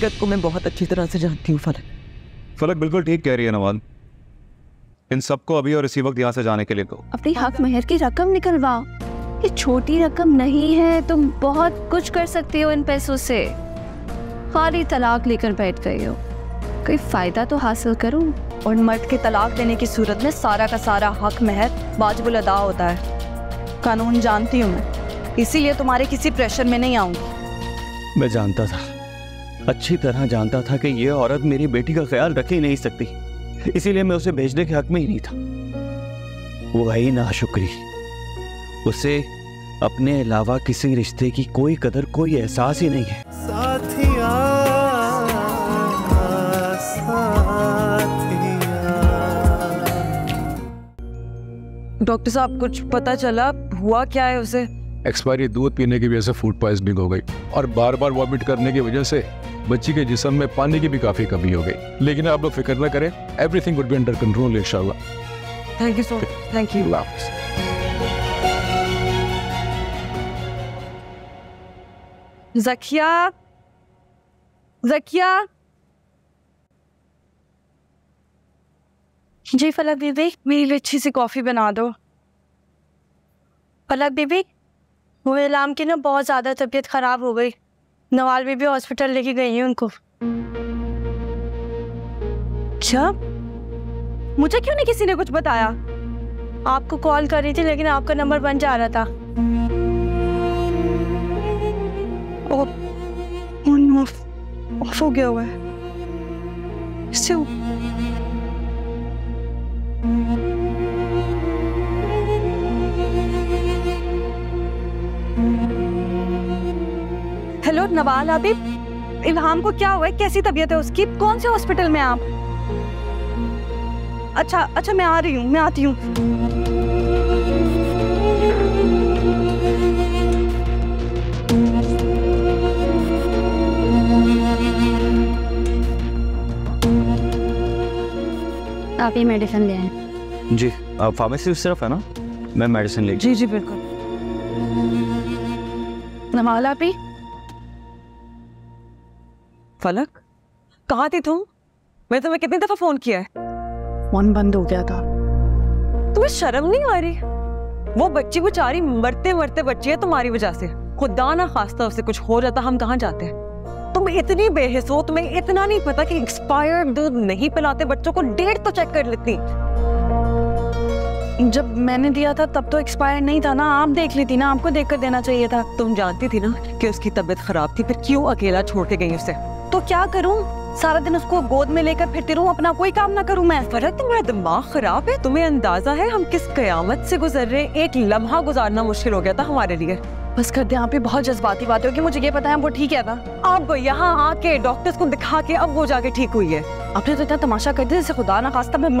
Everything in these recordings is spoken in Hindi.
हकीकत को मैं बहुत अच्छी तरह से जानती हूँ फलक। फलक बिल्कुल ठीक कह रही है नवाज। इन सबको अभी और इसी वक्त यहाँ से जाने के लिए कहो। अपनी हक महर की रकम निकलवाओ। ये छोटी रकम नहीं है, तुम बहुत कुछ कर सकती हो इन पैसों से। खाली तलाक लेकर बैठ गई हो, कोई फायदा तो हासिल करो। और मर्द के तलाक देने की सूरत में सारा का सारा हक महर वाजिबुल अदा होता है। कानून जानती हूँ मैं, इसीलिए तुम्हारे किसी प्रेशर में नहीं आऊंगी। मैं जानता था, अच्छी तरह जानता था कि ये औरत मेरी बेटी का ख्याल रख ही नहीं सकती, इसीलिए मैं उसे भेजने के हक में ही नहीं था। वही नाशुक्री, उसे अपने अलावा किसी रिश्ते की कोई कदर, कोई एहसास ही नहीं है। साथिया, डॉक्टर साहब कुछ पता चला, हुआ क्या है उसे? एक्सपायरी दूध पीने की वजह से फूड पॉइजनिंग हो गई और बार बार वॉमिट करने की वजह से बच्ची के जिस्म में पानी की भी काफी कमी हो गई। लेकिन आप लोग फिक्र न करें, everything would be under control इंशाल्लाह। Thank you so much. Thank you. Zakia, Zakia. जी फलक बीबी, मेरे लिए अच्छी सी कॉफ़ी बना दो। फलक बीबी, वो इलाम की ना बहुत ज़्यादा तबीयत ख़राब हो गई, नवाल बीबी हॉस्पिटल लेके गई है उनको। क्या? मुझे क्यों नहीं किसी ने कुछ बताया? आपको कॉल कर रही थी लेकिन आपका नंबर बंद जा रहा था। ऑफ हो गया हुआ है। इससे हेलो नवाल आबिद, इल्हाम को क्या हुआ है? कैसी तबीयत है उसकी? कौन से हॉस्पिटल में आप? अच्छा मैं आ रही हूँ, मैं आती हूँ। आप ये मेडिसिन ले आए। जी, आप फार्मेसी उस तरफ है ना, मैं मेडिसिन ले। जी जी बिल्कुल। नवाल आबी। फलक, कहाँ थी तुम? मैं तुम्हें कितनी दफा फोन किया है? फोन बंद हो गया था। तुम्हें शर्म नहीं आ रही? वो बच्ची बेचारी मरते मरते बच्ची है तुम्हारी वजह से। खुदा ना खास्ता उसे कुछ हो जाता, हम कहाँ जाते हैं? तुम इतनी बेहिस हो, तुम्हें इतना नहीं पता कि एक्सपायर्ड दूध नहीं पिलाते बच्चों को, डेट तो चेक कर लेती। जब मैंने दिया था तब तो एक्सपायर नहीं था ना, आप देख ली थी ना, आपको देखकर देना चाहिए था। तुम जानती थी ना कि उसकी तबीयत खराब थी, फिर क्यों अकेला छोड़ के गई उसे? तो क्या करूं? सारा दिन उसको गोद में लेकर फिरती रहूं, अपना कोई काम ना करूं मैं? फलक, तुम्हारा दिमाग खराब है? तुम्हें अंदाजा है हम किस कयामत से गुजर रहे? एक लम्हा गुजारना मुश्किल हो गया था हमारे लिए। बस कर दे, यहाँ पे बहुत जज्बाती बातें होगी, मुझे ये पता है वो ठीक है ना। अब यहाँ आके डॉक्टर्स को दिखा के अब वो जाके ठीक हुई है। आपने तो इतना तमाशा कर दिया जैसे खुदा ना खास्ता मैं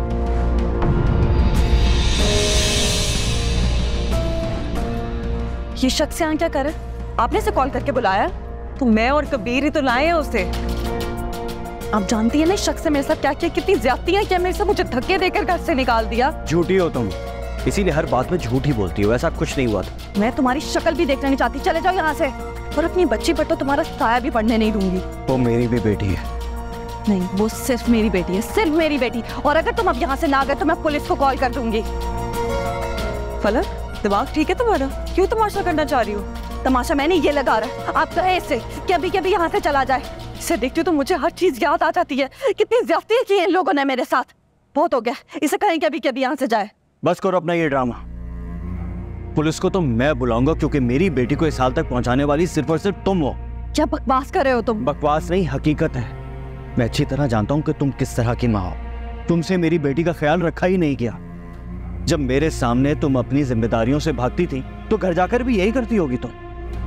ये शख्स यहाँ क्या करे? आपने इसे कॉल करके बुलाया? तो मैं और कबीर ही तो लाए हैं उसे। आप जानती है ना इस शख्स से मेरे साथ क्या किया, कितनी ज्यादती है, क्या मेरे से मुझे धक्के देकर घर से निकाल दिया। झूठी हो तुम, इसीलिए हर बात में झूठी बोलती हो। ऐसा कुछ नहीं हुआ था। मैं तुम्हारी शक्ल भी देखना नहीं चाहती, चले जाओ यहाँ से। और अपनी बच्ची पर तो तुम्हारा साया भी पढ़ने नहीं दूंगी। वो मेरी भी बेटी है। नहीं, वो सिर्फ मेरी बेटी है, सिर्फ मेरी बेटी। और अगर तुम अब यहाँ से ना गए तो मैं पुलिस को कॉल कर दूंगी। फलक, दिमाग ठीक है तुम्हारा? क्यों तमाशा करना चाह रही हो? तमाशा मैंने ये लगा रहा, आप कहे इससे कभी कभी यहाँ से चला जाए। इसे देखती हूँ तो मुझे हर चीज याद आ जाती है, कितनी ज्यादती की है इन लोगों ने मेरे साथ। बहुत हो गया, इसे कहीं कभी कभी यहाँ से जाए। बस करो अपना ये ड्रामा। पुलिस को तो मैं बुलाऊंगा क्योंकि मेरी बेटी को इस हाल तक पहुंचाने वाली सिर्फ और सिर्फ तुम हो। क्या बकवास कर रहे हो तुम? बकवास नहीं, हकीकत है। मैं अच्छी तरह जानता हूं कि तुम किस तरह की माँ हो। तुमसे मेरी बेटी का ख्याल रखा ही नहीं गया। जब मेरे सामने तुम अपनी जिम्मेदारियों से भागती थी तो घर जाकर भी यही करती होगी तुम।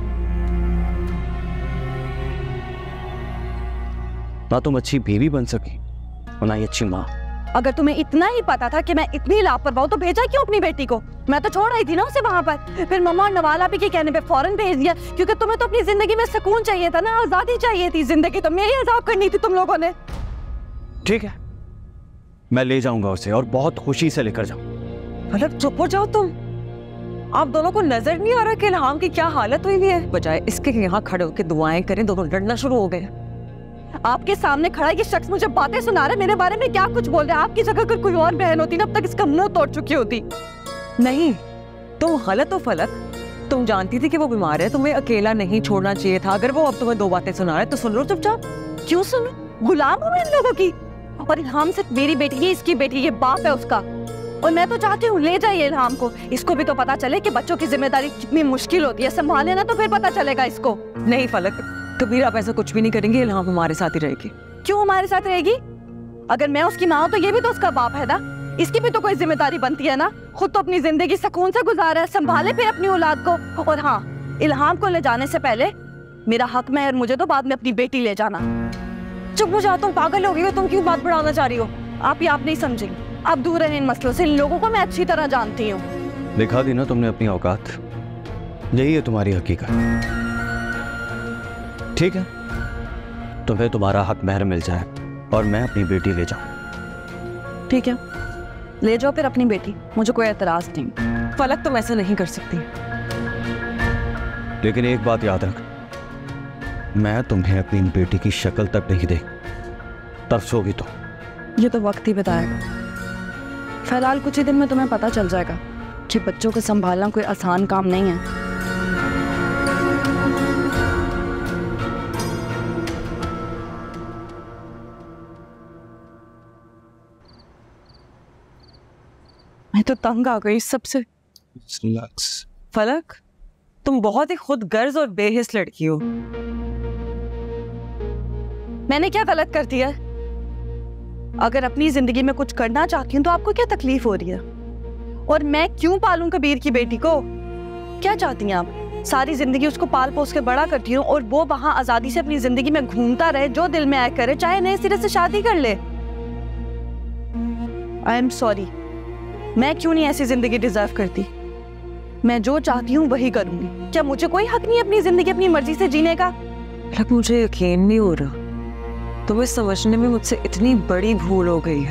ना तुम अच्छी बीवी बन सकी और ना ही अच्छी माँ। अगर तुम्हें इतना ही पता था कि मैं इतनी लापरवाह हूं तो भेजा क्यों अपनी बेटी को? मैं तो छोड़ आई थी ना उसे वहां पर। फिर मम्मा और नवाल आपी के कहने पे फौरन भेज दिया, क्योंकि तुम्हें तो अपनी जिंदगी में सुकून चाहिए था ना, आजादी चाहिए थी। जिंदगी तो मेरी अजाब करनी थी तुम लोगों ने। ठीक है, मैं ले जाऊंगा उसे और बहुत खुशी से लेकर जाऊं। मतलब चुप हो जाओ तुम। आप दोनों को नजर नहीं आ रहा कि इल्हाम की क्या हालत हुई है? बजाय इसके यहाँ खड़े होकर दुआएं करें, दोनों लड़ना शुरू हो गए। आपके सामने खड़ा ये शख्स मुझे बातें सुना रहा है, मेरे बारे में क्या कुछ बोल रहा है। आपकी जगह अगर कोई और बहन होती ना, अब तक इसका मुंह तोड़ चुकी होती। नहीं, तुम गलत हो फलक। तुम जानती थी कि वो बीमार है, तुम्हें अकेला नहीं छोड़ना चाहिए था। अगर वो अब तुम्हें 2 बातें सुना रहा है तो सुन लो चुपचाप। क्यों सुनो? गुलाम हूं मैं इन लोगों की। और इल्हाम सिर्फ मेरी बेटी है, इसकी बेटी, ये बाप है उसका। और मैं तो चाहती हूँ ले जाइए इल्हाम को। इसको भी तो पता चले कि बच्चों की जिम्मेदारी कितनी मुश्किल होती है। संभाले ना तो फिर पता चलेगा इसको। नहीं फलक, कबीर आप ऐसा कुछ भी नहीं करेंगे। इल्हाम हमारे साथ ही रहेगी। क्यों हमारे साथ रहेगी? अगर मैं उसकी माँ हूँ तो ये भी तो उसका बाप है ना, इसकी भी तो कोई जिम्मेदारी बनती है ना। खुद तो अपनी जिंदगी सुकून से गुजारा है, संभाले फिर अपनी औलाद को। और हाँ, इल्हाम को ले जाने से पहले मेरा हक में, और मुझे तो बाद में अपनी बेटी ले जाना। चुप हो जाता हूँ, पागल हो गई हो तुम, क्यों बात बढ़ाना चाह रही हो? आप नहीं समझेंगे। आप दूर रहें इन मसलों से, इन लोगों को मैं अच्छी तरह जानती हूँ। दिखा दी ना तुमने अपनी औकात, यही है तुम्हारी हकीकत। ठीक है, तुम्हें तुम्हारा हक महर मिल जाए और मैं अपनी बेटी ले जाऊं। ठीक है, ले जाओ फिर अपनी बेटी, मुझे कोई एतराज नहीं। फलक तुम ऐसा नहीं कर सकती। लेकिन एक बात याद रख, मैं तुम्हें अपनी बेटी की शक्ल तक नहीं देख, तरसोगी तो। ये तो वक्त ही बताएगा। फिलहाल कुछ ही दिन में तुम्हें पता चल जाएगा कि बच्चों को संभालना कोई आसान काम नहीं है। मैं तो तंग आ गई सबसे। फलक, तुम बहुत ही खुदगर्ज और बेहिस लड़की हो। मैंने क्या गलत कर दिया? अगर अपनी जिंदगी में कुछ करना चाहती हूँ तो आपको क्या तकलीफ हो रही है? और मैं क्यों पालूं कबीर की बेटी को? क्या चाहती हैं आप? सारी जिंदगी उसको पाल पोस के बड़ा करती हूँ और वो वहां आजादी से अपनी जिंदगी में घूमता रहे, जो दिल में आए करे, चाहे नए सिरे से शादी कर ले। आई एम सॉरी, मैं क्यों नहीं ऐसी जिंदगी डिजर्व करती? मैं जो चाहती हूँ वही करूंगी। क्या मुझे कोई हक नहीं है अपनी जिंदगी अपनी मर्जी से जीने का? मुझे यकीन नहीं हो रहा, तुम्हें समझने में मुझसे इतनी बड़ी भूल हो गई है।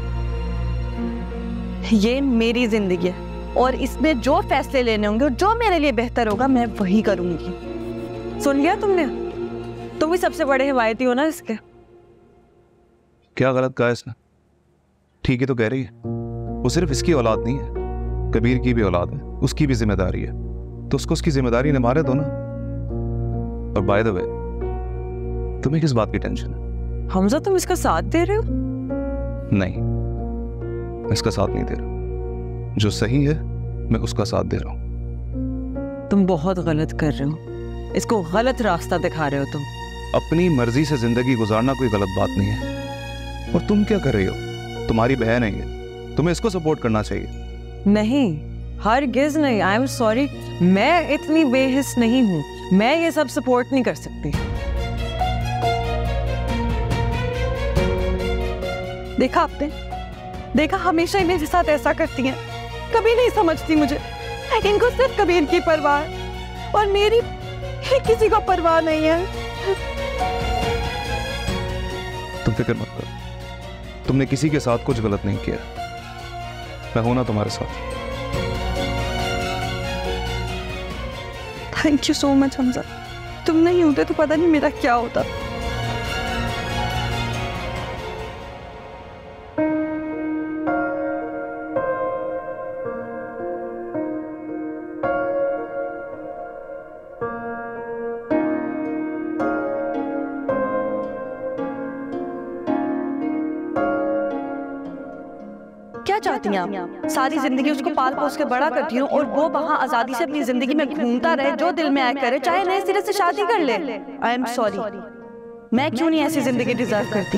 ये मेरी जिंदगी है और इसमें जो फैसले लेने होंगे और जो मेरे लिए बेहतर होगा मैं वही करूंगी। सुन लिया तुमने? तुम भी सबसे बड़े हिमायती हो ना इसके। क्या गलत कहा इसने? ठीक ही तो कह रही है। वो सिर्फ इसकी औलाद नहीं है, कबीर की भी औलाद है, उसकी भी जिम्मेदारी है, तो उसको उसकी जिम्मेदारी निभाने दो ना। और बाय द वे, तुम्हें किस बात की टेंशन है? हमजा, तुम इसका साथ दे रहे हो? नहीं, मैं इसका साथ नहीं दे रहा। जो सही है मैं उसका साथ दे रहा हूं। तुम बहुत गलत कर रहे हो, इसको गलत रास्ता दिखा रहे हो तुम। अपनी मर्जी से जिंदगी गुजारना कोई गलत बात नहीं है। और तुम क्या कर रही हो? तुम्हारी बहन है ये, तुम्हें इसको सपोर्ट करना चाहिए। नहीं, हरगिज़ नहीं। आई एम सॉरी, मैं इतनी बेहिस नहीं हूँ, मैं ये सब सपोर्ट नहीं कर सकती। देखा आपने? देखा, हमेशा ही मेरे साथ ऐसा करती हैं, कभी नहीं समझती मुझे। इनको सिर्फ कबीर की परवाह है और मेरी किसी को परवाह नहीं है। तुम फिक्र मत करो, तुमने किसी के साथ कुछ गलत नहीं किया। मैं हूं ना तुम्हारे साथ। Thank you so much Hamza, तुम नहीं होते तो पता नहीं मेरा क्या होता। क्या चाहती हैं आप? सारी जिंदगी उसको पाल पोस के बड़ा करती हूँ और वो वहाँ आजादी से अपनी जिंदगी में घूमता रहे, जो दिल में आए करे, चाहे नए सिरे से शादी कर ले। आई एम सॉरी, मैं क्यों नहीं ऐसी जिंदगी डिजर्व करती?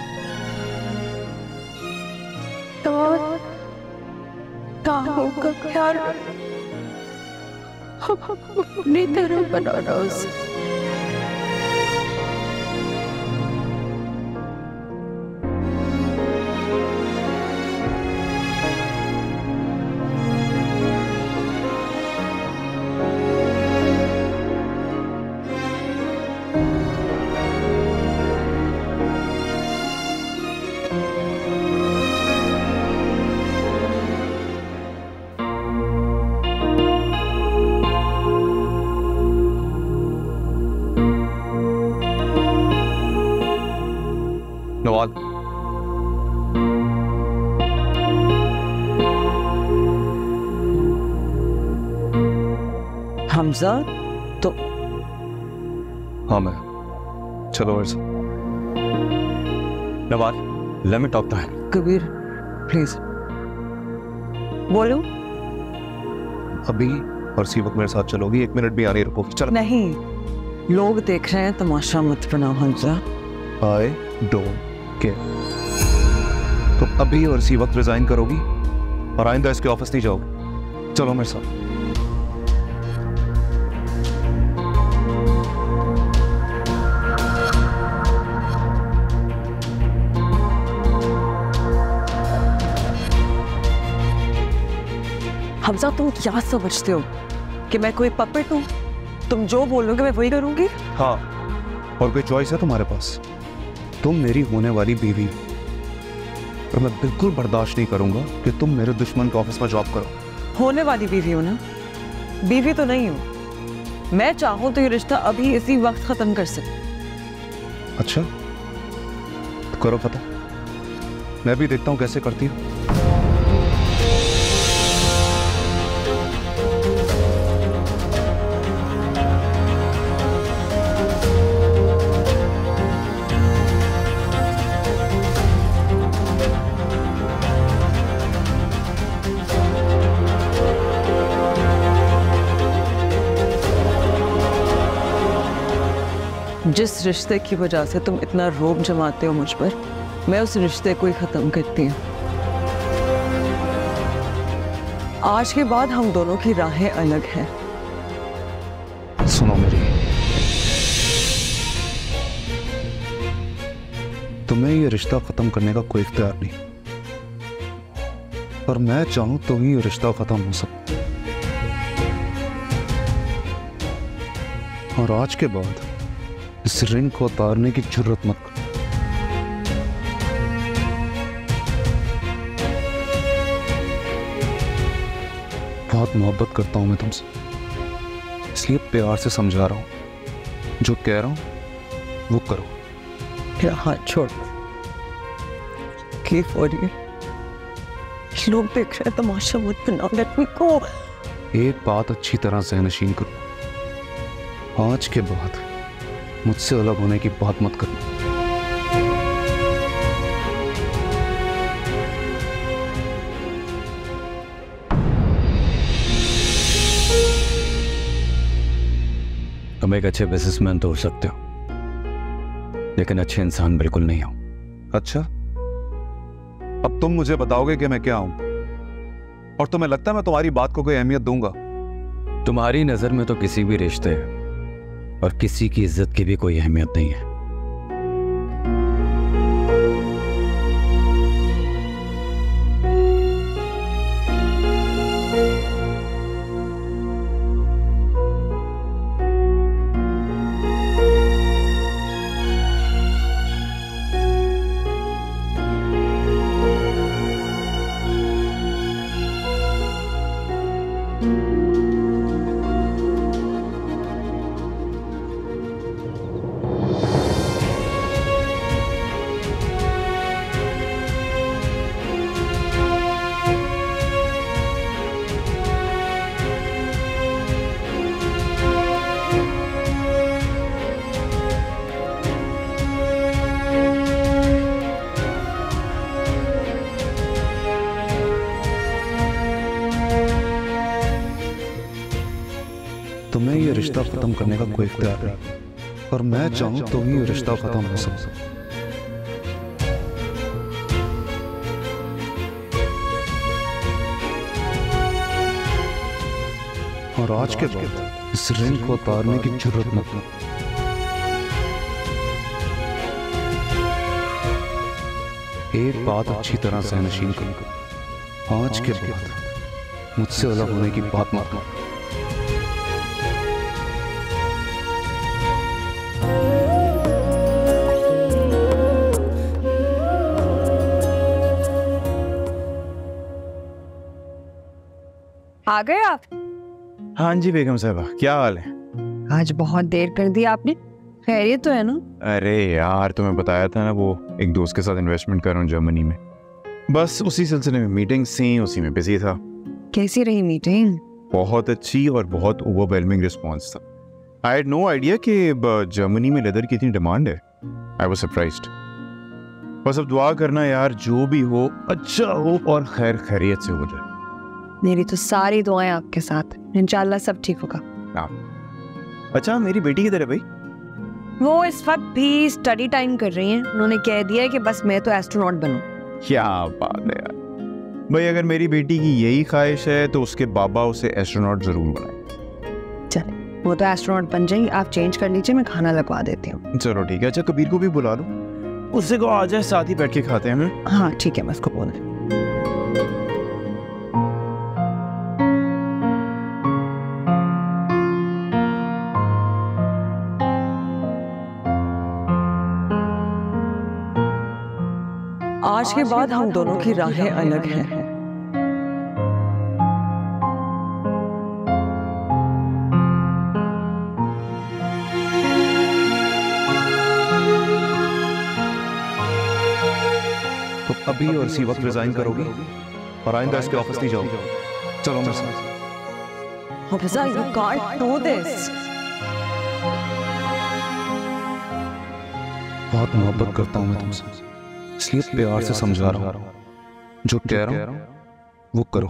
होगा ख्याल अपनी तरह बनाना। नवाल, हमजा तो हाँ मैं, चलो अर्ज। Nawal, let me talk to him. Kabir please बोलो। अभी और सी वक्त मेरे साथ चलोगी? 1 मिनट भी आने रुको। चल। नहीं, लोग देख रहे हैं, तमाशा मत बनाओ हमजा। I don't care. तो अभी और इसी वक्त रिजाइन करोगी और आइंदा इसके ऑफिस नहीं जाओगी। चलो मेरे साथ। हमजा तुम क्या समझते हो कि मैं कोई पपेट हूँ? तुम जो बोलोगे मैं वही करूंगी। हाँ, और कोई चॉइस है तुम्हारे पास? तुम मेरी होने वाली बीवी हो और मैं बिल्कुल बर्दाश्त नहीं करूंगा कि तुम मेरे दुश्मन के ऑफिस में जॉब करो। होने वाली बीवी हो ना? बीवी तो नहीं हो। मैं चाहूं तो ये रिश्ता अभी इसी वक्त खत्म कर सकूं। अच्छा, तो करो पता, मैं भी देखता हूँ कैसे करती हूँ। जिस रिश्ते की वजह से तुम इतना रोब जमाते हो मुझ पर, मैं उस रिश्ते को ही खत्म करती हूँ। आज के बाद हम दोनों की राहें अलग हैं। सुनो मेरी, तुम्हें ये रिश्ता खत्म करने का कोई इख्तियार नहीं, और मैं चाहूं तो ही ये रिश्ता खत्म हो सकता। और आज के बाद इस रिंग को उतारने की जरूरत मत करो। बहुत मोहब्बत करता हूं मैं तुमसे, इसलिए प्यार से समझा रहा हूं। जो कह रहा हूं वो करो। मेरा हाथ छोड़। Keep for you. लोग देख रहे हैं, तमाशा मत बनाओ। Let me go. एक बात अच्छी तरह से नशीन करो, आज के बाद मुझसे अलग होने की बात मत करो। तुम एक अच्छे बिजनेसमैन तो हो सकते हो, लेकिन अच्छे इंसान बिल्कुल नहीं हो। अच्छा, अब तुम मुझे बताओगे कि मैं क्या हूं? और तुम्हें लगता है मैं तुम्हारी बात को कोई अहमियत दूंगा? तुम्हारी नजर में तो किसी भी रिश्ते और किसी की इज्जत की भी कोई अहमियत नहीं है। तुम्हें ये रिश्ता खत्म करने का कोई इख्तियार नहीं, और मैं चाहूं तो ही ये रिश्ता खत्म हो सकता। और आज के बाद इस रिंग को उतारने की जरूरत मत करो। एक बात अच्छी तरह से नशीन करो, आज के बाद मुझसे अलग होने की बात मत करो। आ गए आप? हाँ जी बेगम साहबा, क्या हाल है? आज बहुत देर कर दी आपने। खैरियत तो है ना? अरे यार तुम्हें बताया था ना वो एक दोस्त के साथ इन्वेस्टमेंट कर रहा हूँ जर्मनी में, बस उसी सिलसिले में मीटिंग्स थी, उसी में बिजी था। कैसी रही मीटिंग? बहुत अच्छी और बहुत ओवरवेलमिंग रिस्पॉन्स था। आई हैड नो आइडिया कि जर्मनी में लेदर की इतनी डिमांड है। I was surprised. बस अब दुआ करना यार, जो भी हो अच्छा हो और खैर खैरियत से हो जाए। मेरी तो सारी दुआएं आपके साथ, इंशाल्लाह सब ठीक होगा। अच्छा मेरी बेटी किधर है भाई? वो इस वक्त भी स्टडी टाइम कर रही हैं। उन्होंने कह दिया है कि बस मैं तो एस्ट्रोनॉट बनूं। क्या बात है यार भाई, अगर मेरी बेटी की यही ख्वाहिश है तो उसके बाबा उसे एस्ट्रोनॉट जरूर बनाए। चले, वो तो एस्ट्रोनॉट बन जाएंगी, आप चेंज कर लीजिए, मैं खाना लगवा देती हूँ। चलो ठीक है। अच्छा कबीर को भी बुला लो, उससे को आ जाए, साथ ही बैठ के खाते हैं। हाँ ठीक है, मैं उसको बोल रही। आज के बाद हम दोनों की राहें अलग हैं। तो अभी और इसी वक्त रिजाइन करोगी और आइंदा इसके ऑफिस नहीं जाओगी? चलो मेरे साथ। Hafsa, you can't do this. बहुत मोहब्बत करता हूं मैं तुमसे, इसलिए प्यार से समझा रहा हूं। जो कह रहा हूं वो करो।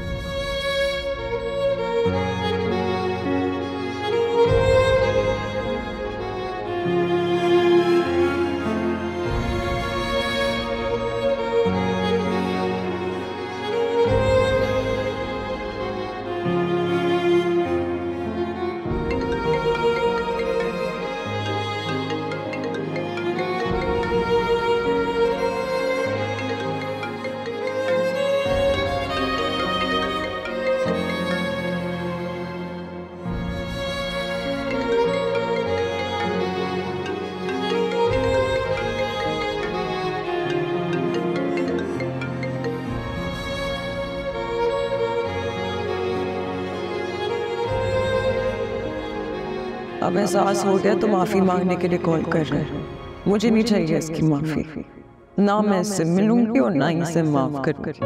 अब एहसास हो गया तो माफी मांगने के लिए कॉल कर रहे हैं। मुझे नहीं चाहिए इसकी माफी, ना मैं इससे मिलूंगी और ना ही इसे माफ करूंगी।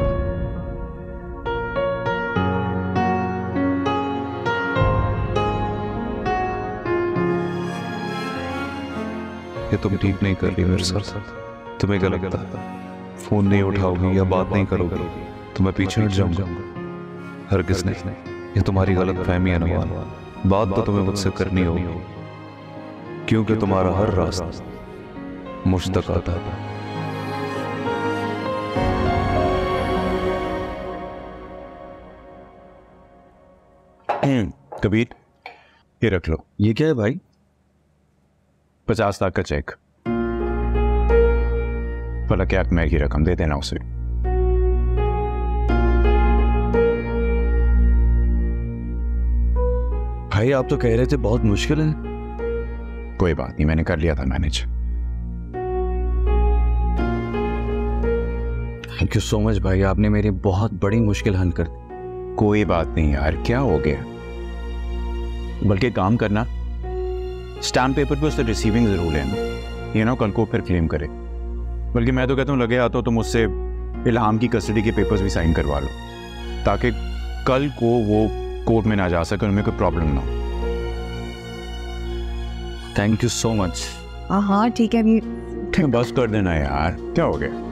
ये तुम ठीक नहीं कर रही मेरे साथ। तुम्हें क्या लगता है फोन नहीं उठाओगी या बात नहीं करोगी तो मैं पीछे हट जाऊंगा? हरगिज़ नहीं, ये तुम्हारी गलत फहमी है नवाल। बात तो तुम्हें मुझसे करनी होगी, क्योंकि तुम्हारा हर रास्ता मुझ तक आता है। कबीर ये रख लो। ये क्या है भाई? 50 लाख का चेक। भला क्या मैं की रकम दे देना उसे। भाई आप तो कह रहे थे बहुत मुश्किल है। कोई बात नहीं, मैंने कर लिया था manage. Thank you so much भाई, आपने मेरी बहुत बड़ी मुश्किल हल कर दी। कोई बात नहीं यार, क्या हो गया। बल्कि काम करना, स्टैम्प पेपर पे उससे रिसीविंग जरूर लेना, ये ना कल को फिर क्लेम करे। बल्कि मैं तो कहता हूँ लगे हाथों तो मुझसे इल्हाम की कस्टडी के पेपर्स भी साइन करवा लो, ताकि कल को वो कोर्ट में ना जा सके, उनमें कोई प्रॉब्लम ना हो। Thank you so much. हाँ ठीक है, अभी बस कर देना यार, क्या हो गया।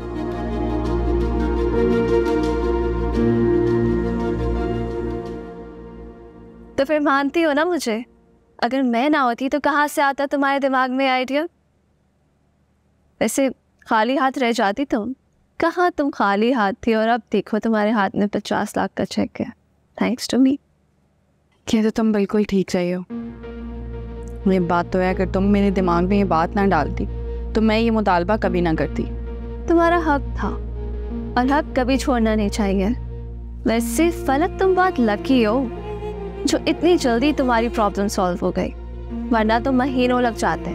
तो फिर मानती हो ना मुझे? अगर मैं ना होती तो कहाँ से आता तुम्हारे दिमाग में आइडिया? वैसे खाली हाथ रह जाती तुम? कहाँ तुम खाली हाथ थी और अब देखो तुम्हारे हाथ में 50 लाख का चेक है, थैंक्स टू मी। क्या तो तुम बिल्कुल ठीक चाहिए हो। ये बात तो है, अगर तुम मेरे दिमाग में ये बात ना डालती तो मैं ये मुतालबा कभी ना करती। तुम्हारा हक था और हक कभी छोड़ना नहीं चाहिए। वैसे फलक तुम बहुत लकी हो जो इतनी जल्दी तुम्हारी प्रॉब्लम सॉल्व हो गई, वरना तो महीनों लग जाते।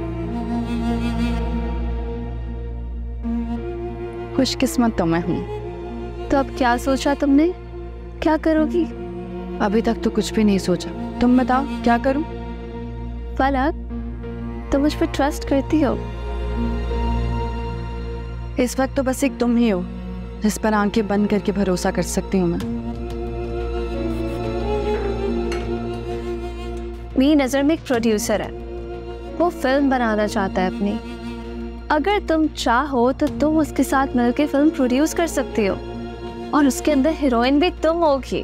खुशकिस्मत तो मैं हूँ। तो अब क्या सोचा तुमने, क्या करोगी? अभी तक तो कुछ भी नहीं सोचा, तुम बताओ क्या करूं? फलक तुम मुझ पर ट्रस्ट करती हो? इस वक्त तो बस एक तुम ही हो जिस पर आंखें बंद करके भरोसा कर सकती हूँ मैं। मेरी नजर में एक प्रोड्यूसर है, वो फिल्म बनाना चाहता है अपनी। अगर तुम चाहो तो तुम उसके साथ मिलकर फिल्म प्रोड्यूस कर सकती हो और उसके अंदर हीरोइन भी तुम होगी।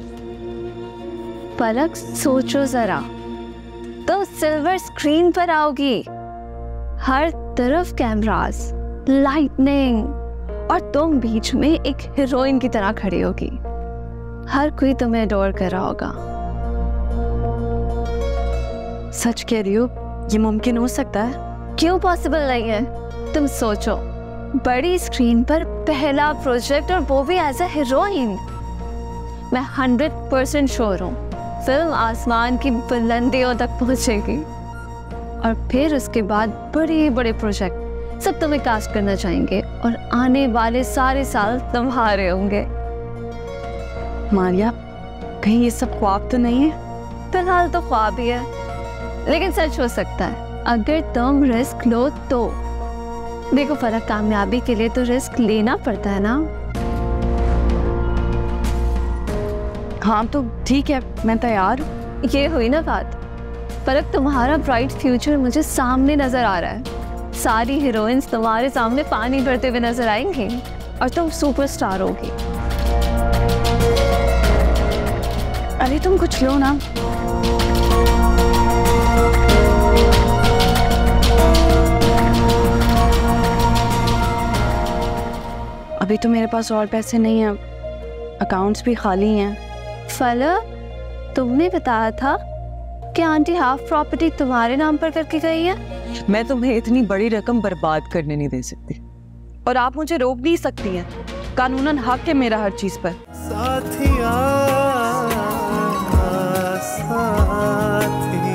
पलक सोचो जरा, तो सिल्वर स्क्रीन पर आओगी, हर तरफ कैमरास, लाइटनिंग, और तुम बीच में एक हीरोइन की तरह खड़ी होगी। हर कोई तुम्हें अडोर कर रहा होगा। सच कह रही हो? ये मुमकिन हो सकता है? क्यों पॉसिबल नहीं है? तुम सोचो, बड़ी स्क्रीन पर पहला प्रोजेक्ट और वो भी एज अ हीरोइन। मैं 100% श्योर हूँ फिल्म आसमान की बुलंदियों तक पहुंचेगी और फिर उसके बाद बड़े बड़े प्रोजेक्ट सब तुम्हें कास्ट करना चाहेंगे और आने वाले सारे साल तुम्हारे होंगे। मारिया, कहीं ये सब ख्वाब तो नहीं है? फिलहाल तो ख्वाब ही है, लेकिन सच हो सकता है अगर तुम रिस्क लो तो। देखो फलक, कामयाबी के लिए तो रिस्क लेना पड़ता है ना। हाँ तो ठीक है, मैं तैयार हूँ। ये हुई ना बात। फलक, तुम्हारा ब्राइट फ्यूचर मुझे सामने नजर आ रहा है। सारी हीरोइंस तुम्हारे सामने पानी भरते हुए नजर आएंगी और तुम सुपरस्टार होगी। अरे तुम कुछ लो ना। अभी तो मेरे पास और पैसे नहीं हैं, अकाउंट्स भी खाली हैं। फलक, तुमने बताया था कि आंटी हाफ प्रॉपर्टी तुम्हारे नाम पर करके गई है। मैं तुम्हें इतनी बड़ी रकम बर्बाद करने नहीं दे सकती। और आप मुझे रोक नहीं सकती हैं, कानूनन हक है मेरा हर चीज पर। साथिया, साथिया।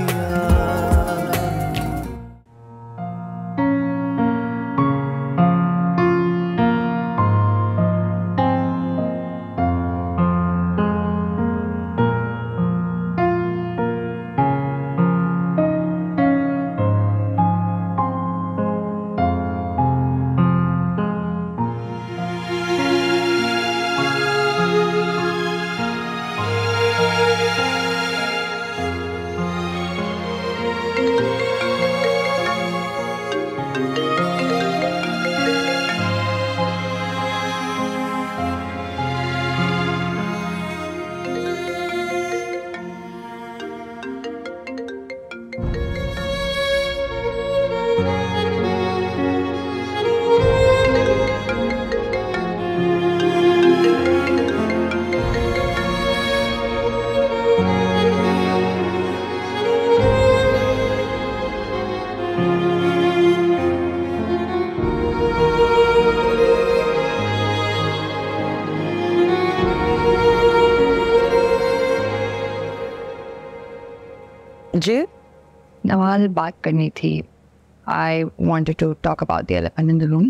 जी नवाल, बात करनी थी। I wanted to talk about the elephant in the room.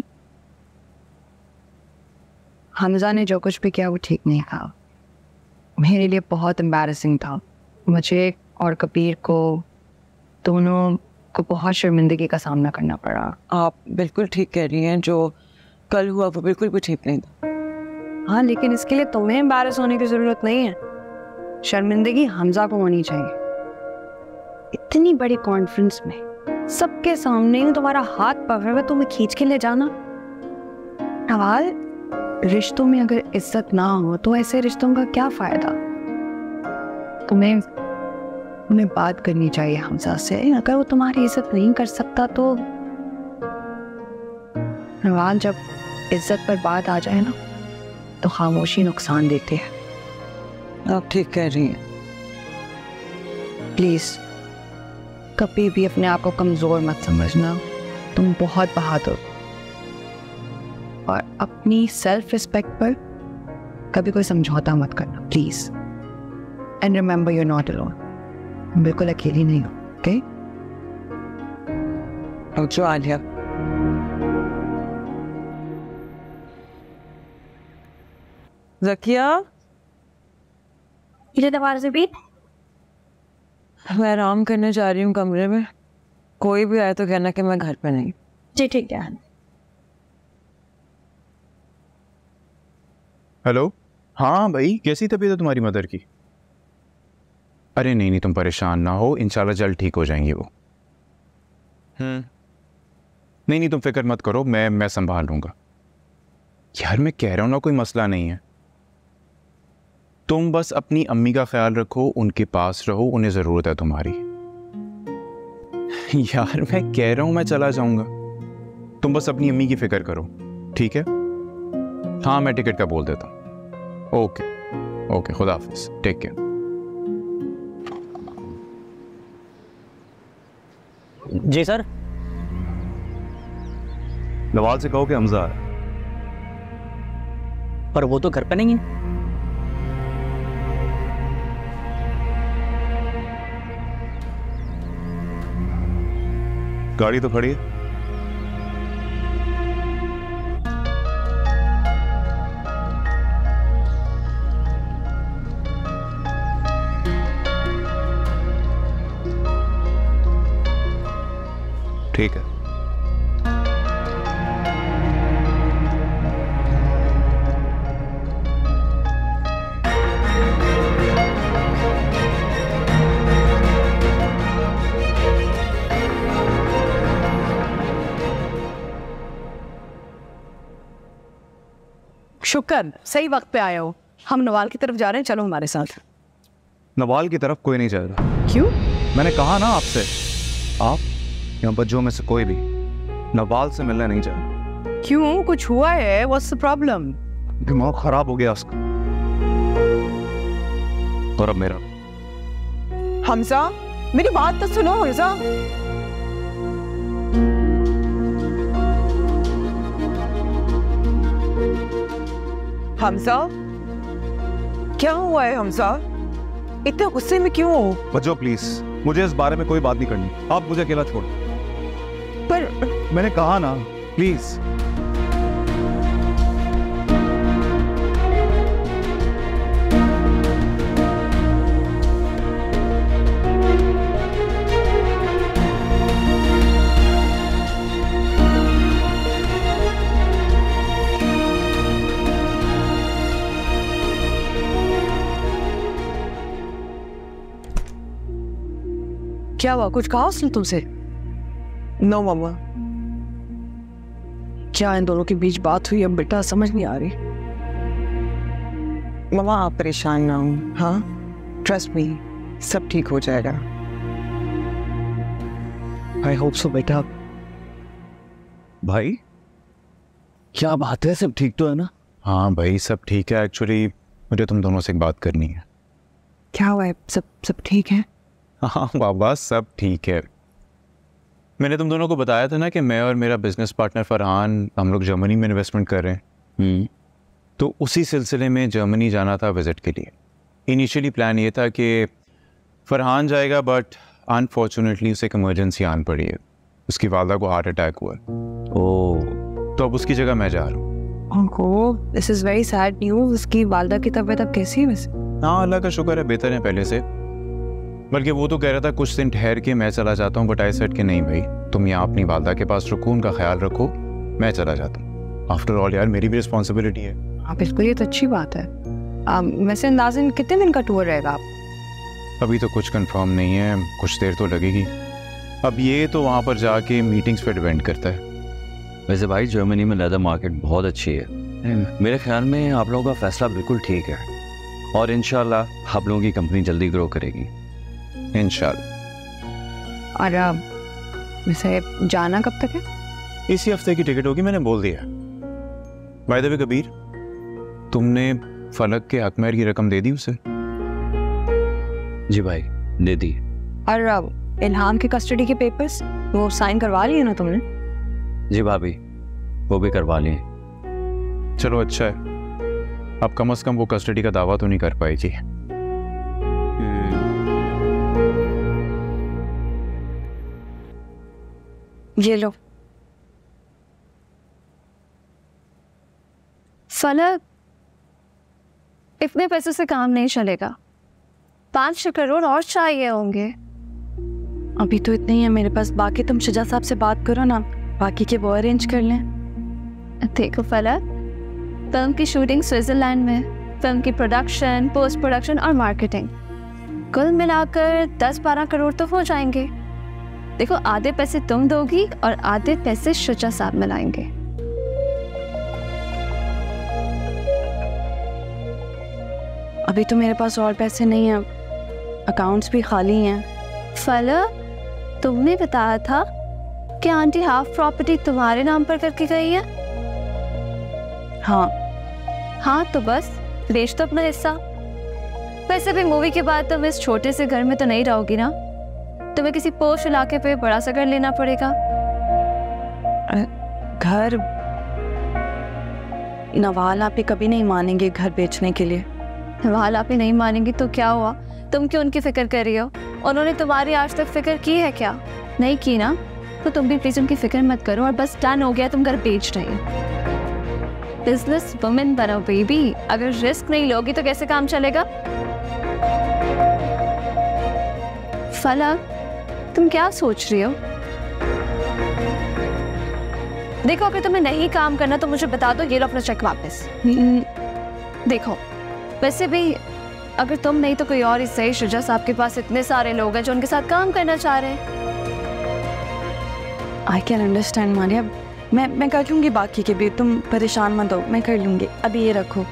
Hamza ने जो कुछ भी किया वो ठीक नहीं था, मेरे लिए बहुत एम्बैरेसिंग था। मुझे और कबीर को, दोनों को बहुत शर्मिंदगी का सामना करना पड़ा। आप बिल्कुल ठीक कह रही हैं, जो कल हुआ वो बिल्कुल भी ठीक नहीं था। हाँ, लेकिन इसके लिए तुम्हें एम्बैरस होने की जरूरत नहीं है। शर्मिंदगी हमजा को होनी चाहिए। इतनी बड़ी कॉन्फ्रेंस में सबके सामने तुम्हारा हाथ पकड़ कर तुम्हें खींच के ले जाना। नवाल, रिश्तों में अगर इज्जत ना हो तो ऐसे रिश्तों का क्या फायदा? तुम्हें बात करनी चाहिए हमजा से। अगर वो तुम्हारी इज्जत नहीं कर सकता तो नवाल, जब इज्जत पर बात आ जाए ना तो खामोशी नुकसान देती है। आप ठीक कह रही हैं। प्लीज कभी भी अपने आप को कमजोर मत समझना। तुम बहुत बहादुर, और अपनी सेल्फ रिस्पेक्ट पर कभी कोई समझौता मत करना please. And remember, you are not alone. बिल्कुल अकेली नहीं हो, ओके? जो आलिया, ज़किया, ये दरवाजे भी। मैं आराम करने जा रही हूँ कमरे में। कोई भी आए तो कहना कि मैं घर पे नहीं। जी ठीक है। हेलो, हाँ भाई, कैसी तबीयत है तुम्हारी मदर की? अरे नहीं नहीं, तुम परेशान ना हो, इंशाल्लाह जल्द ठीक हो जाएंगी वो। नहीं नहीं, तुम फिक्र मत करो, मैं संभाल लूंगा। यार मैं कह रहा हूं ना, कोई मसला नहीं है। तुम बस अपनी अम्मी का ख्याल रखो, उनके पास रहो, उन्हें ज़रूरत है तुम्हारी। यार मैं कह रहा हूं मैं चला जाऊंगा, तुम बस अपनी अम्मी की फिक्र करो, ठीक है? हाँ मैं टिकट का बोल देता हूँ। ओके ओके, खुदा हाफिज, टेक केयर। जी सर। नवाज से कहो कि हमजा है। पर वो तो घर पे नहीं है। गाड़ी तो खड़ी है। ठीक है। शुक्र, सही वक्त पे आए हो। हम नवाल की तरफ जा रहे हैं, चलो हमारे साथ। नवाल की तरफ कोई नहीं जाएगा। क्यों? मैंने कहा ना आपसे, आप या बच्चों में से कोई भी नवाल से मिलने नहीं जाएगा। क्यों, कुछ हुआ है? What's the problem? दिमाग खराब हो गया उसका, और अब मेरा। हमजा, मेरी बात तो सुनो हमजा। हमजा, क्या हुआ है हमजा? इतने गुस्से में क्यों हो? बच्चों प्लीज, मुझे इस बारे में कोई बात नहीं करनी, आप मुझे अकेला छोड़। पर मैंने कहा ना, प्लीज। क्या हुआ, कुछ कहा उसने तुमसे? नो मामा। क्या इन दोनों के बीच बात हुई? अब बेटा समझ नहीं आ रही। मामा आप परेशान ना हो, हाँ, ट्रस्ट मी, सब ठीक हो जाएगा। आई होप सो बेटा। भाई क्या बात है, सब ठीक तो है ना? हाँ भाई सब ठीक है। एक्चुअली मुझे तुम दोनों से एक बात करनी है। क्या हुआ है? सब ठीक है? हाँ बाबा सब ठीक है। मैंने तुम दोनों को बताया था ना कि मैं और मेरा बिजनेस पार्टनर फरहान, हम लोग जर्मनी में इन्वेस्टमेंट कर रहे हैं। तो उसी सिलसिले में जर्मनी जाना था विज़िट के लिए। इनिशियली प्लान ये था कि फरहान जाएगा, बट अनफॉर्चुनेटली उसे एक इमरजेंसी आन पड़ी है, उसकी वालदा को हार्ट अटैक हुआ। ओह, तो अब उसकी जगह मैं जा रहा हूँ। This is very sad news. उसकी वालदा की तबीयत अब कैसी है वैसे? हाँ अल्लाह का शुक्र है, बेहतर है पहले से। बल्कि वो तो कह रहा था कुछ दिन ठहर के मैं चला जाता हूँ, बट आई सेड कि नहीं भाई, तुम यहाँ अपनी वालदा के पास रुको, उनका ख्याल रखो, मैं चला जाता हूँ। आफ्टर ऑल यार मेरी भी रिस्पॉन्सिबिलिटी है। हाँ बिल्कुल, ये तो अच्छी बात है। वैसे अंदाज़न कितने दिन का टूर रहेगा आप? अभी तो कुछ कंफर्म नहीं है, कुछ देर तो लगेगी। अब ये तो वहाँ पर जाके मीटिंग्स पे डिपेंड करता है। वैसे भाई जर्मनी में लेदर मार्केट बहुत अच्छी है। मेरे ख्याल में आप लोगों का फैसला बिल्कुल ठीक है, और इंशाल्लाह आप लोगों की कंपनी जल्दी ग्रो करेगी इंशाल्लाह। और वैसे जाना कब तक है? इसी हफ्ते की टिकट होगी, मैंने बोल दिया। बाय द वे कबीर, तुमने फलक के हकमैर की रकम दे दी उसे? जी भाई दे दी। और इल्हाम के कस्टडी के पेपर्स वो साइन करवा लिए ना तुमने? जी भाभी, वो भी करवा लिए। चलो अच्छा है, अब कम से कम वो कस्टडी का दावा तो नहीं कर पाएगी। ये लो। फलक, इतने पैसे से काम नहीं चलेगा। 5 करोड़ और चाहिए होंगे। अभी तो इतने ही है मेरे पास, बाकी तुम शुजा साहब से बात करो ना, बाकी के वो अरेंज कर लें। देखो फलक, फिल्म की शूटिंग स्विट्जरलैंड में, फिल्म की प्रोडक्शन, पोस्ट प्रोडक्शन और मार्केटिंग कुल मिलाकर 10-12 करोड़ तो हो जाएंगे। देखो आधे पैसे तुम दोगी और आधे पैसे शुजा साहब मिलाएंगे। अभी तो मेरे पास और पैसे नहीं हैं, अकाउंट्स भी खाली हैं। फलक, तुमने बताया था कि आंटी हाफ प्रॉपर्टी तुम्हारे नाम पर करके गई है। हाँ तो बस बेच दो अपना हिस्सा। वैसे भी मूवी के बाद तुम इस छोटे से घर में तो नहीं रहोगी ना, तुम्हें किसी पोश इलाके पे बड़ा सा घर लेना पड़ेगा। घर? नवाल आप ही कभी नहीं मानेंगे घर बेचने के लिए। नवाल आप ही नहीं मानेंगी तो क्या हुआ, तुम क्यों उनकी फिक्र कर रही हो? उन्होंने तुम्हारी आज तक फिक्र की है क्या? नहीं की ना, तो तुम भी प्लीज उनकी फिक्र मत करो और बस डन हो गया, तुम घर बेच रही हो। बिजनेस वुमेन बनो बेबी, अगर रिस्क नहीं लोगी तो कैसे काम चलेगा? फलक, तुम क्या सोच रही हो? देखो अगर तुम्हें नहीं काम करना तो मुझे बता दो, ये लो अपना चेक वापस। देखो वैसे भी अगर तुम नहीं तो कोई और ही सही, शुजा साहब के पास इतने सारे लोग हैं जो उनके साथ काम करना चाह रहे हैं। आई कैन अंडरस्टैंड मारिया, मैं कर लूँगी बाकी के भी, तुम परेशान मत हो, मैं कर लूँगी। अभी ये रखो।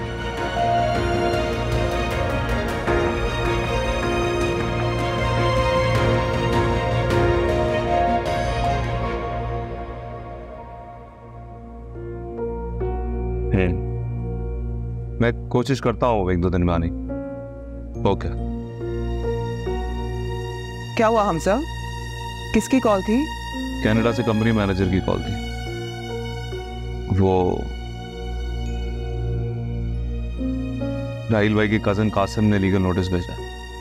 मैं कोशिश करता हूँ 1-2 दिन में आने। ओके। क्या हुआ हमजा? किसकी कॉल थी? कनाडा से कंपनी मैनेजर की कॉल थी। वो राहिल भाई के कजन कासिम ने लीगल नोटिस भेजा।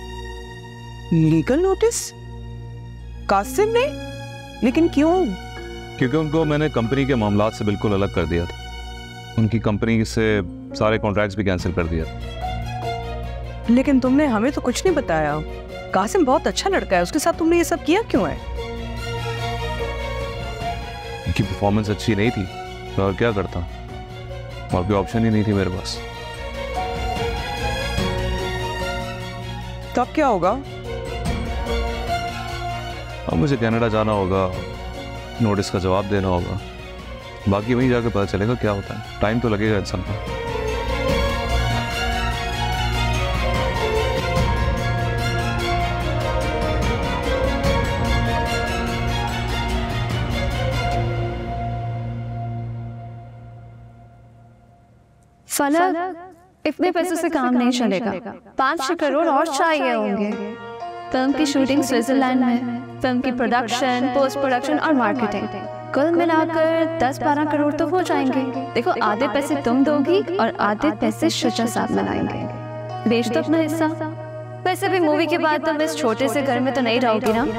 Legal notice? कासिम ने? लेकिन क्यों? क्योंकि उनको मैंने कंपनी के मामलात से बिल्कुल अलग कर दिया था। उनकी कंपनी से सारे कॉन्ट्रैक्ट्स भी कैंसिल कर दिया। लेकिन तुमने हमें तो कुछ नहीं बताया। कासिम बहुत अच्छा लड़का है, उसके साथ तुमने ये सब किया क्यों है? उनकी परफॉर्मेंस अच्छी नहीं थी, मैं और क्या करता, और कोई ऑप्शन ही नहीं थी मेरे पास। तब क्या होगा? अब मुझे कनाडा जाना होगा, नोटिस का जवाब देना होगा, बाकी वहीं जाकर पता चलेगा क्या होता है। टाइम तो लगेगा इंसान का। फलक, इतने पैसों से काम नहीं चलेगा, 5-6 करोड़ और चाहिए होंगे। फिल्म की शूटिंग स्विट्जरलैंड में, फिल्म की प्रोडक्शन, पोस्ट प्रोडक्शन और मार्केटिंग कुल मिलाकर 10-12 करोड़ तो हो जाएंगे। देखो आधे पैसे तुम दोगी और आधे पैसे शुजा साहब मिलाएंगे। बेच दो अपना हिस्सा। वैसे भी मूवी के बाद तुम इस छोटे से घर में तो नहीं रहोगी ना।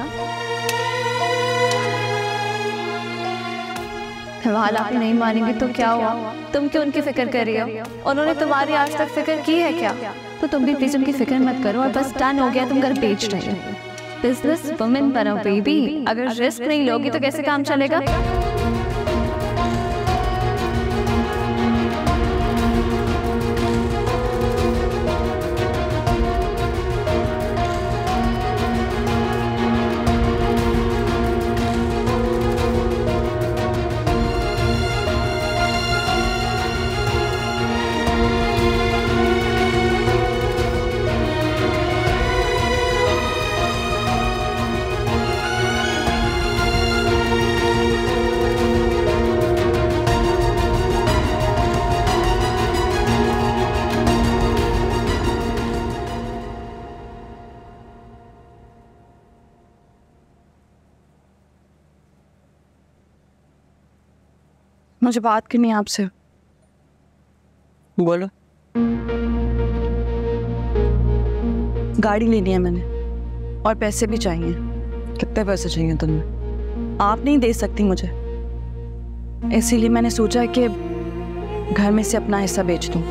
सवाल आप नहीं मानेंगे तो क्या हुआ, तुम क्यों उनकी फिक्र कर रही हो? उन्होंने तुम्हारी आज तक फिक्र की है क्या? तो तुम भी प्लीज उनकी फिक्र मत करो और बस डन हो गया, तुम घर बेच रही हो। बिजनेस वुमेन बनो बेबी, अगर रिस्क नहीं लोगी तो कैसे काम चलेगा? मुझे बात करनी है आपसे। बोलो। गाड़ी लेनी है मैंने और पैसे भी चाहिए। कितने पैसे चाहिए तुम्हें? आप नहीं दे सकती मुझे, इसीलिए मैंने सोचा कि घर में से अपना हिस्सा बेच दूं।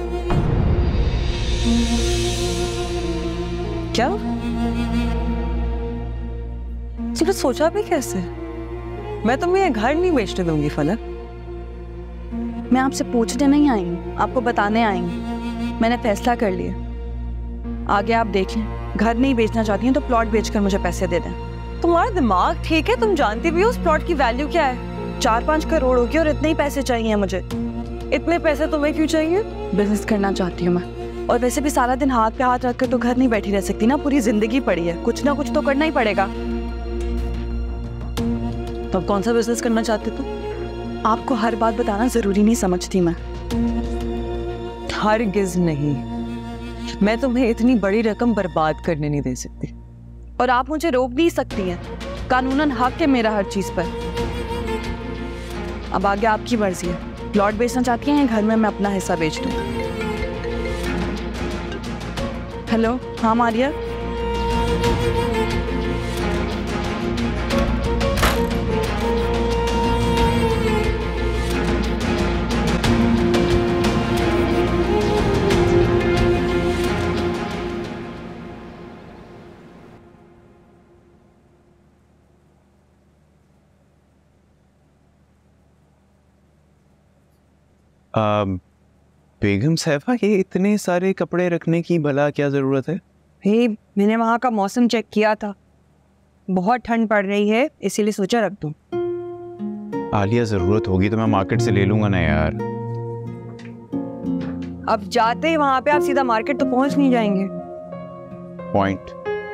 क्या? तुमने सोचा भी कैसे? मैं तुम्हें ये घर नहीं बेचने दूंगी फलक। मैं आपसे पूछने नहीं आई हूँ, आपको बताने आई हूँ। मैंने फैसला कर लिया, आगे आप देख लें। घर नहीं बेचना चाहती हैं तो प्लॉट बेचकर मुझे पैसे दे दें। तुम्हारा दिमाग ठीक है? तुम जानती भी हो उस प्लॉट की वैल्यू क्या है? 4-5 करोड़ होगी और इतने ही पैसे चाहिए मुझे। इतने पैसे तुम्हें क्यों चाहिए? बिजनेस करना चाहती हूँ मैं, और वैसे भी सारा दिन हाथ पे हाथ रखकर तो घर नहीं बैठी रह सकती ना, पूरी जिंदगी पड़ी है, कुछ ना कुछ तो करना ही पड़ेगा। तो कौन सा बिजनेस करना चाहते तुम? आपको हर बात बताना जरूरी नहीं समझती मैं। हरगिज़ नहीं, मैं तुम्हें इतनी बड़ी रकम बर्बाद करने नहीं दे सकती। और आप मुझे रोक नहीं सकती हैं, कानूनन हक है मेरा हर चीज पर। अब आगे आपकी मर्जी है, प्लॉट बेचना चाहती हैं घर में मैं अपना हिस्सा बेच दूं। हेलो, हाँ मारिया। बेगम साहिबा, ये इतने सारे कपड़े रखने की भला क्या ज़रूरत है? हे, मैंने वहाँ का मौसम चेक किया था, बहुत ठंड पड़ रही है, इसीलिए सोचा रख दूं। आलिया, ज़रूरत होगी तो मैं मार्केट से ले लूँगा ना यार। अब जाते ही वहाँ पे आप सीधा मार्केट तो पहुँच नहीं जाएंगे। पॉइंट।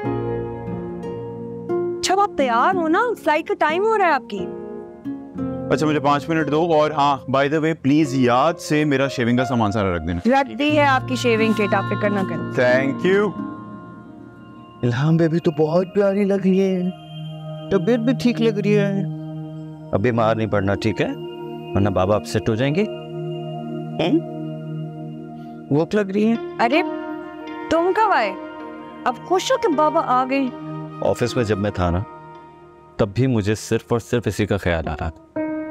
जब आप तैयार हो ना, फ्लाइट का टाइम हो रहा है आपकी। अच्छा, मुझे 5 मिनट दो। और हाँ, बाय द वे, प्लीज याद से मेरा शेविंग का सामान सारा रख देना। रख दी है आपकी शेविंग किट, आप फिक्र ना करें। Thank you. इल्हाम बेबी तो बहुत प्यारी लग रही है, तबीयत भी ठीक लग रही है। अब बीमार नहीं पड़ना, ठीक है? वरना बाबा अपसेट हो जाएंगे। भूख लग रही है? अरे तुम कब आए? अब खुश हो कि बाबा आ गए? ऑफिस में जब मैं था ना, तब भी मुझे सिर्फ और सिर्फ इसी का ख्याल आ रहा था।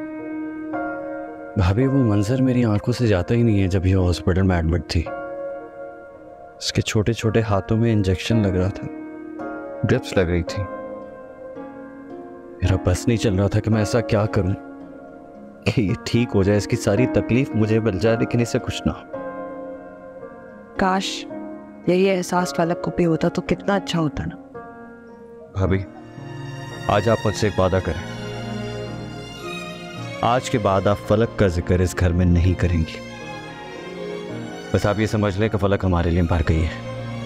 भाभी, वो मंजर मेरी आंखों से जाता ही नहीं है। जब ये हॉस्पिटल में एडमिट थी, इसके छोटे छोटे हाथों में इंजेक्शन लग रहा था, ड्रिप्स लग रही थी। मेरा बस नहीं चल रहा था कि मैं ऐसा क्या करूं कि ये ठीक हो जाए, इसकी सारी तकलीफ मुझे मिल जाए लेकिन इसे कुछ ना हो। काश यही एहसास फलक को भी होता तो कितना अच्छा होता ना। भाभी, आज आप मुझसे एक वादा करें, आज के बाद आप फलक का जिक्र इस घर में नहीं करेंगी। बस आप ये समझ लें कि फलक हमारे लिए मर गई है।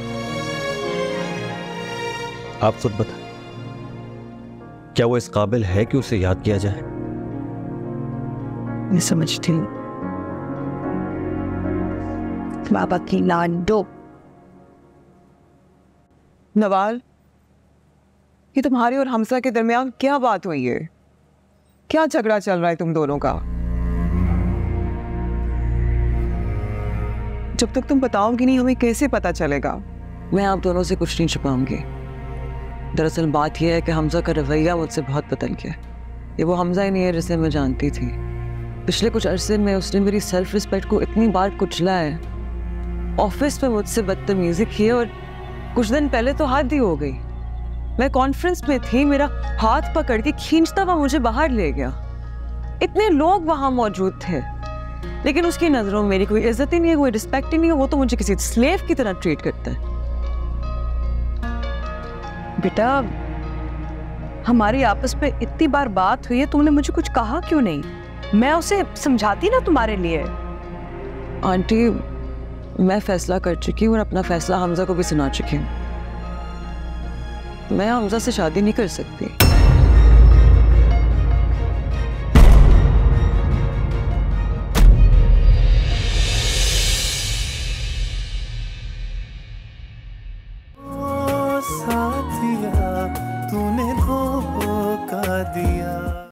आप खुद बताएं, क्या वो इस काबिल है कि उसे याद किया जाए? मैं समझती हूँ बाबा की लाडो। नवाल, ये तुम्हारे और हमजा के दरमियान क्या बात हुई है? क्या झगड़ा चल रहा है तुम दोनों का? जब तक तुम बताओगी नहीं, हमें कैसे पता चलेगा? मैं आप दोनों से कुछ नहीं छुपाऊंगी। दरअसल बात यह है कि हमजा का रवैया मुझसे बहुत बदल गया। ये वो हमजा ही नहीं है जिसे मैं जानती थी। पिछले कुछ अरसे में उसने मेरी सेल्फ रिस्पेक्ट को इतनी बार कुचला है, ऑफिस में मुझसे बदतमीजी की और कुछ दिन पहले तो हद ही हो गई। मैं कॉन्फ्रेंस में थी, मेरा हाथ पकड़ के खींचता हुआ मुझे बाहर ले गया। इतने लोग वहां मौजूद थे, लेकिन उसकी नजरों में मेरी कोई इज्जत ही नहीं है, कोई रिस्पेक्ट ही नहीं है। वो तो मुझे किसी स्लेव की तरह ट्रीट करता है। बेटा, हमारी आपस में इतनी बार बात हुई है, तुमने मुझे कुछ कहा क्यों नहीं? मैं उसे समझाती ना तुम्हारे लिए। आंटी, मैं फैसला कर चुकी हूँ और अपना फैसला हमजा को भी सुना चुकी हूँ। मैं हमजा से शादी नहीं कर सकती।